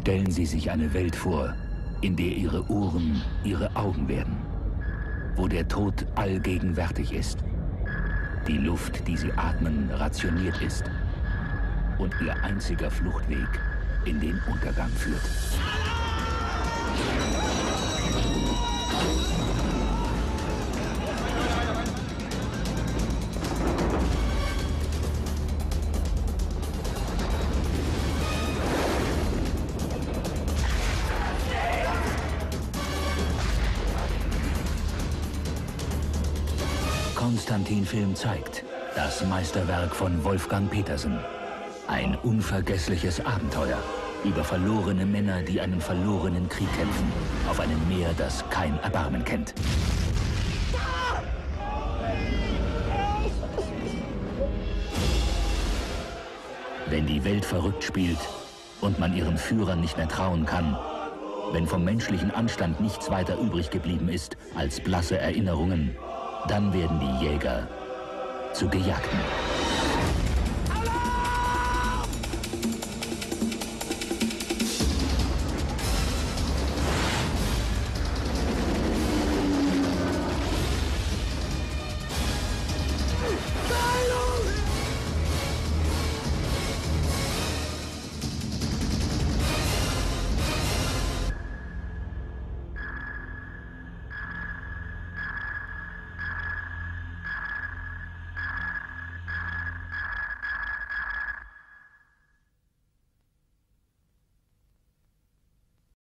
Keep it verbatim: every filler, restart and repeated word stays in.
Stellen Sie sich eine Welt vor, in der Ihre Ohren Ihre Augen werden, wo der Tod allgegenwärtig ist, die Luft, die Sie atmen, rationiert ist und Ihr einziger Fluchtweg in den Untergang führt. Konstantin Film zeigt das Meisterwerk von Wolfgang Petersen. Ein unvergessliches Abenteuer über verlorene Männer, die einen verlorenen Krieg kämpfen, auf einem Meer, das kein Erbarmen kennt. Wenn die Welt verrückt spielt und man ihren Führern nicht mehr trauen kann, wenn vom menschlichen Anstand nichts weiter übrig geblieben ist als blasse Erinnerungen, dann werden die Jäger zu Gejagten.